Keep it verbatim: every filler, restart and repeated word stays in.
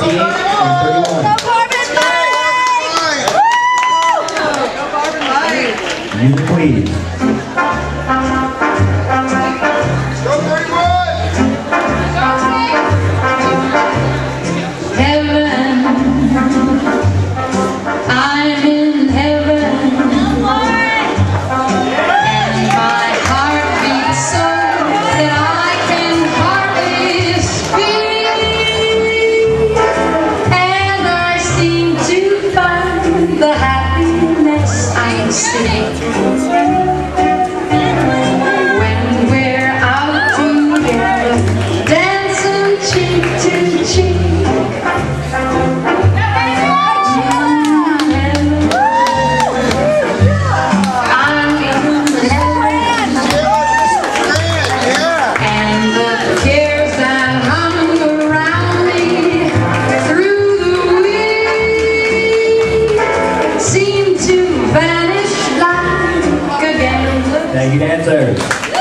twenty-eight and thirty-one. Go Corbin Mike! Music please. Go thirty-one! Heaven, I'm in heaven, and my heart beats so that I can hardly speak, and I seem to find the happiness I seek when we're out together, dancing cheek to cheek. Thank you, dancers.